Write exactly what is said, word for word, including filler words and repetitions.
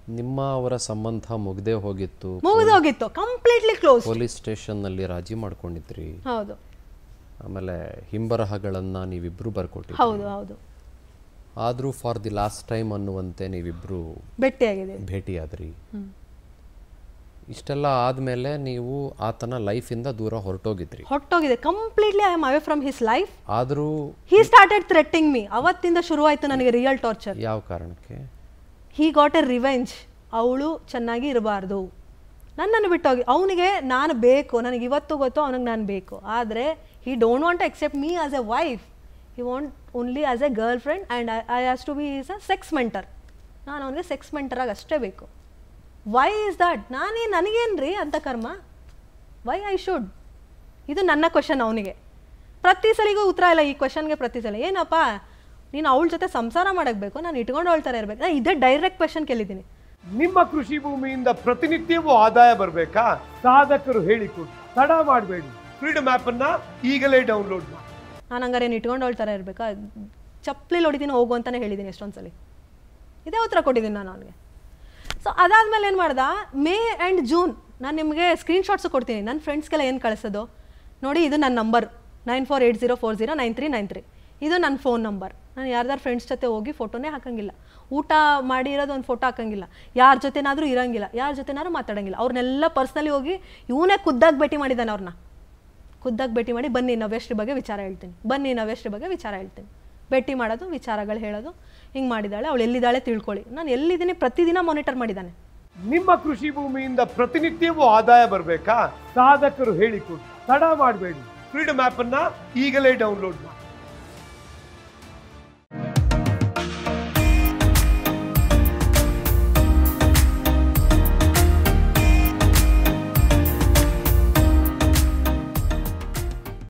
ನಿಮ್ಮ ಅವರ ಸಂಬಂಧ ಮುಗ್ದೇ ಹೋಗಿತ್ತು ಮುಗ್ದೇ ಹೋಗಿತ್ತು ಕಂಪ್ಲೀಟ್ಲಿ ಕ್ಲೋಸ್ ಪೊಲೀಸ್ ಸ್ಟೇಷನ್ ನಲ್ಲಿ ರಾಜಿ ಮಾಡ್ಕೊಂಡಿದ್ರಿ ಹೌದು ಆಮೇಲೆ ಹಿಂಬರಹಗಳನ್ನ ನೀವಿಬ್ರು ಬರ್ಕೊಟ್ಟಿದ್ರಿ ಹೌದು ಹೌದು ಆದ್ರೂ ಫಾರ್ ದಿ ಲಾಸ್ಟ್ ಟೈಮ್ ಅನ್ನುವಂತೆ ನೀವಿಬ್ರು ಭೇಟಿಯಾಗಿದೆ ಭೇಟಿಯಾದ್ರಿ ಇಷ್ಟೆಲ್ಲ ಆದ್ಮೇಲೆ ನೀವು ಆತನ ಲೈಫ್ ಇಂದ ದೂರ ಹೊರಟೋಗಿದ್ರಿ ಹೊರಟೋಗಿದೆ completely I am away from his life ಆದ್ರೂ ಹಿ ಸ್ಟಾರ್ಟೆಡ್ ಥ್ರೆಟ್ಟಿಂಗ್ ಮೀ ಅವತ್ತಿಂದ ಶುರುವಾಯಿತು ನನಗೆ ರಿಯಲ್ ಟಾರ್ಚರ್ ಯಾವ ಕಾರಣಕ್ಕೆ ಹಿ ಗಾಟ್ ಎ ರಿವೆಂಜ್ ಅವಳು ಚೆನ್ನಾಗಿ ಇರಬಾರ್ದು ನನ್ನನ್ನು ಬಿಟ್ಟೋಗಿ ಅವನಿಗೆ ನಾನು ಬೇಕು ನನಗೆ ಇವತ್ತು ಗೊತ್ತು ಅವನಿಗೆ ನಾನು ಬೇಕು ಆದರೆ he don't want to accept me as a wife he want only as a girlfriend and I has to be is a sex mentor ನಾನು ಅವನಿಗೆ ಸೆಕ್ಸ್ ಮೆಂಟರಾಗಿ ಅಷ್ಟೇ ಬೇಕು ವೈ ಇಸ್ ದಟ್ ನಾನೇ ನನಗೇನು ರೀ ಅಂತ ಕರ್ಮ ವೈ ಐ ಶುಡ್ ಇದು ನನ್ನ ಕ್ವಶನ್ ಅವನಿಗೆ ಪ್ರತಿ ಸಲಿಗೂ ಉತ್ತರ ಇಲ್ಲ ಈ ಕ್ವಶನ್ಗೆ ಪ್ರತಿ ಸಲ ಏನಪ್ಪ ನೀನು ಅವಳ ಜೊತೆ ಸಂಸಾರ ಮಾಡಬೇಕು ನಾನು ಇಟ್ಕೊಂಡು ಅವಳ್ತಾರೆ ಇರಬೇಕು ನಾನು ಇದೇ ಡೈರೆಕ್ಟ್ ಕ್ವಶನ್ ಕೇಳಿದ್ದೀನಿ ನಿಮ್ಮ ಕೃಷಿ ಭೂಮಿಯಿಂದ ಪ್ರತಿನಿತ್ಯವೂ ಆದಾಯ ಬರಬೇಕಾ ಸಾಧಕರು ಹೇಳಿಕೊಡಿ ತಡ ಮಾಡಬೇಡಿ ಫ್ರೀಡಮ್ ಆ್ಯಪ್ ಅನ್ನ ಈಗಲೇ ಡೌನ್ಲೋಡ್ ಮಾಡಿ ನಾನು ಹಂಗಾರೆ ಏನು ಇಟ್ಕೊಂಡು ಅವಳ್ತಾರೆ ಇರಬೇಕಾ ಚಪ್ಪಲಿ ಹೊಡಿತೀನಿ ಹೋಗು ಅಂತಲೇ ಹೇಳಿದ್ದೀನಿ ಎಷ್ಟೊಂದು ಸಲ ಇದೇ ಉತ್ತರ ಕೊಟ್ಟಿದ್ದೀನಿ ನಾನು ಅವನಿಗೆ ಸೊ ಅದಾದಮೇಲೆ ಏನು ಮಾಡ್ದೆ ಮೇ ಆ್ಯಂಡ್ ಜೂನ್ ನಾನು ನಿಮಗೆ ಸ್ಕ್ರೀನ್ಶಾಟ್ಸು ಕೊಡ್ತೀನಿ ನನ್ನ ಫ್ರೆಂಡ್ಸ್ಗೆಲ್ಲ ಏನು ಕಳಿಸೋದು ನೋಡಿ ಇದು ನನ್ನ number nine four eight zero four zero nine three nine three ಇದು ನನ್ನ ಫೋನ್ ನಂಬರ್ ನಾನು ಯಾರ್ದಾರು ಫ್ರೆಂಡ್ಸ್ ಜೊತೆ ಹೋಗಿ ಫೋಟೋನೇ ಹಾಕಂಗಿಲ್ಲ ಊಟ ಮಾಡಿರೋದು ಒಂದು ಫೋಟೋ ಹಾಕಂಗಿಲ್ಲ ಯಾರ ಜೊತೆನಾದರೂ ಇರೋಂಗಿಲ್ಲ ಯಾರ ಜೊತೆನಾದ್ರೂ ಮಾತಾಡೋಂಗಿಲ್ಲ ಅವ್ರನ್ನೆಲ್ಲ ಪರ್ಸ್ನಲಿ ಹೋಗಿ ಇವನೇ ಖುದ್ದಾಗಿ ಭೇಟಿ ಮಾಡಿದ್ದಾನೆ ಅವ್ರನ್ನ ಖುದ್ದಾಗಿ ಭೇಟಿ ಮಾಡಿ ಬನ್ನಿ ನವ್ಯಶ್ರೀ ಬಗ್ಗೆ ವಿಚಾರ ಹೇಳ್ತೀನಿ ಬನ್ನಿ ನವ್ಯಶ್ರೀ ಬಗ್ಗೆ ವಿಚಾರ ಹೇಳ್ತೀನಿ ಭೇಟಿ ಮಾಡೋದು ವಿಚಾರಗಳು ಹೇಳೋದು ಹಿಂಗೆ ಮಾಡಿದ್ದಾಳೆ ಅವಳು ಎಲ್ಲಿದ್ದಾಳೆ ತಿಳ್ಕೊಳ್ಳಿ ನಾನು ಎಲ್ಲಿದ್ದೀನಿ ಪ್ರತಿದಿನ ಮಾನಿಟರ್ ಮಾಡಿದ್ದಾನೆ ನಿಮ್ಮ ಕೃಷಿ ಭೂಮಿಯಿಂದ ಪ್ರತಿನಿತ್ಯವೂ ಆದಾಯ ಬರಬೇಕಾ ಸಾಧಕರು ಹೇಳಿಕೊಡಿ ತಡ ಮಾಡಬೇಡಿ ಫ್ರೀಡಮ್ ಆ್ಯಪ್ ಅನ್ನ ಈಗಲೇ ಡೌನ್ಲೋಡ್ ಮಾಡಿ